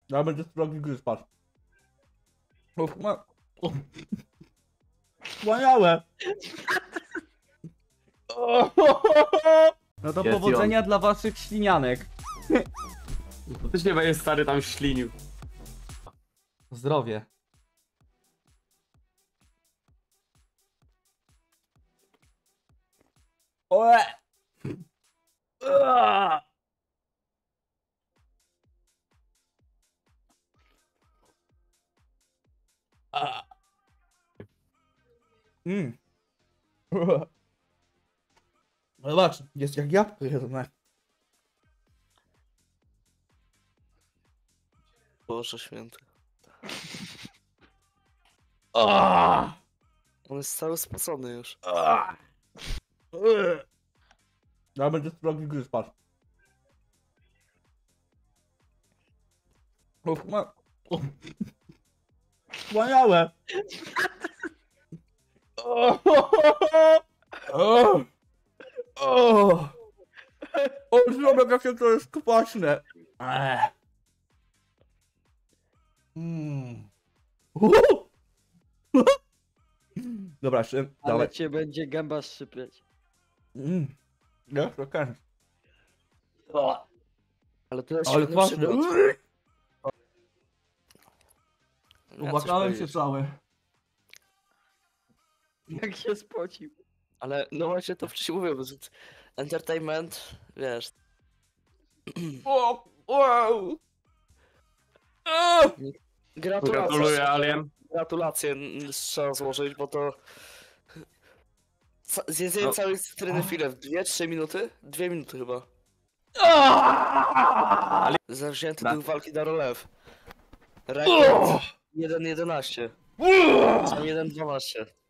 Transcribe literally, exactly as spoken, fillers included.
Ja będę sprawdził gry spać. Wspaniałe! No to Jest powodzenia dla waszych ślinianek. To też nie będzie stary tam ślinił. Zdrowie. Oe! Ua! A. Mm. Zobacz, jest jak jabłko jedne. Boże święty. Ah! On jest cały spocony już. Ah! Ue! Ja będę sprawdził gry spać. Wspaniałe! O, o, o, o, zobacz jakie to jest kwaśne. Ech. Mm. Uhu. Dobra, jeszcze, Ale dawaj. cię będzie gęba szczypieć. Mm. Ja, to kan. Ale to jest Ale świetny kwaśne. przykład. Ja coś Ubłagałem się powiedzieć. cały. Jak się spocił. Ale no właśnie to wcześniej mówiłem, że entertainment, wiesz, O, wow. O! gratulacje, Gratuluję, Alien. gratulacje n- trzeba złożyć, bo to Ca- zjedzenie No. całej cytryny filet w dwie trzy minuty? dwie minuty chyba. Ah! Zawzięty Da. duch walki Darolew. Rekord jeden jedenaście. Są jeden dwanaście.